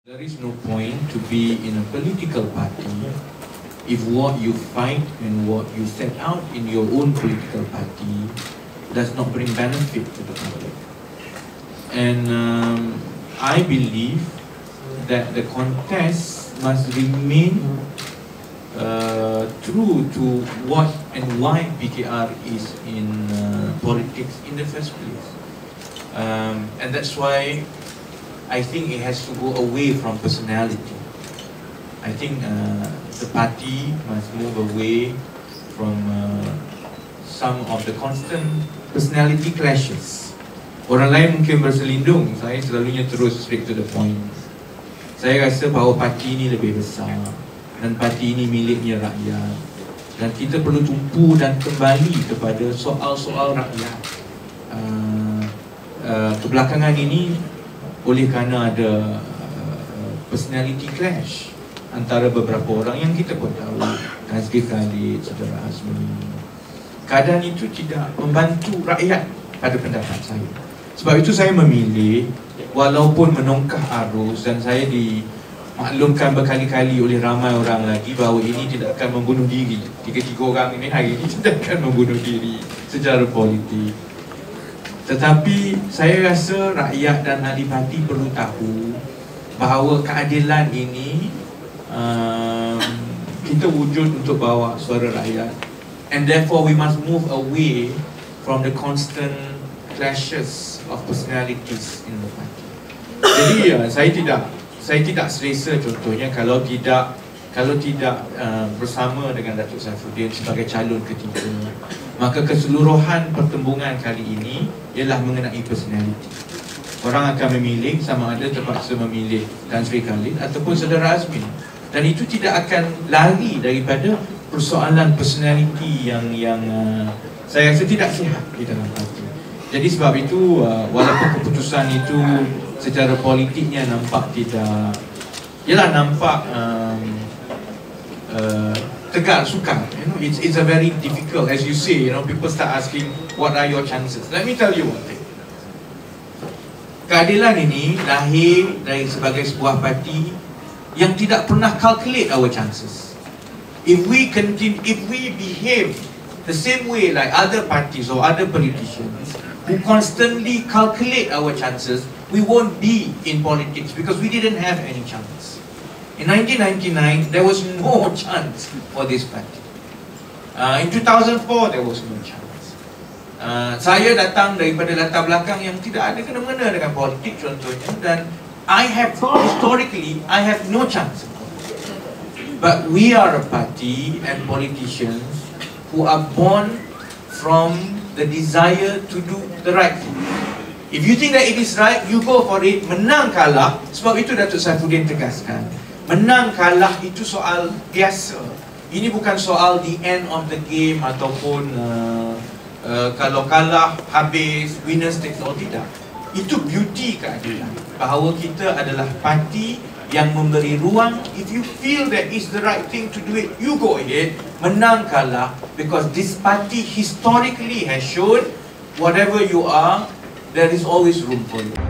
There is no point to be in a political party if what you fight and what you set out in your own political party does not bring benefit to the public. And I believe that the contest must remain true to what and why PKR is in politics in the first place. And that's why I think it has to go away from personality. I think the party must move away from some of the constant personality clashes. Orang lain mungkin berselindung, saya selalunya terus straight to the point. Saya rasa bahawa parti ini lebih besar dan parti ini miliknya rakyat, dan kita perlu tumpu dan kembali kepada soal-soal rakyat. Kebelakangan ini oleh kerana ada personality clash antara beberapa orang yang kita pun tahu, Nazri Khalid, Saudara Azmi. Keadaan itu tidak membantu rakyat pada pendapat saya. Sebab itu saya memilih, walaupun menongkah arus dan saya dimaklumkan berkali-kali oleh ramai orang lagi bahawa ini tidak akan membunuh diri. Tiga-tiga orang ini hari ini tidak akan membunuh diri secara politik. Tetapi saya rasa rakyat dan ahli parti perlu tahu bahawa keadilan ini kita wujud untuk bawa suara rakyat, and therefore we must move away from the constant clashes of personalities in the party. Jadi saya tidak selesa contohnya kalau tidak bersama dengan Datuk Saifuddin sebagai calon ketiga, maka keseluruhan pertembungan kali ini ialah mengenai personality. Orang akan memilih, sama ada terpaksa memilih Tan Sri Khalid ataupun Saudara Azmin, dan itu tidak akan lari daripada persoalan personality yang saya rasa tidak sihat di dalam parti. Jadi sebab itu walaupun keputusan itu secara politiknya nampak nampak tegar, sukar. It's a very difficult, as you say, people start asking, what are your chances? Let me tell you one thing. Keadilan ini lahir dari sebagai sebuah parti yang tidak pernah calculate our chances. If we behave the same way like other parties or other politicians who constantly calculate our chances, we won't be in politics because we didn't have any chance. In 1999, there was no chance for this party. In 2004, there was no chance. Saya datang daripada latar belakang yang tidak ada kena-mengena dengan politik contohnya, dan historically, I have no chance. But we are a party and politicians who are born from the desire to do the right thing. If you think that it is right, you go for it. Menang kalah, sebab itu Datuk Saifuddin tegaskan, menang kalah itu soal biasa. Ini bukan soal the end of the game ataupun kalau kalah habis, winners takes all, tidak. Itu beauty keadilan, bahawa kita adalah parti yang memberi ruang. If you feel that is the right thing to do it, you go ahead. Menang kalah, because this party historically has shown whatever you are, there is always room for you.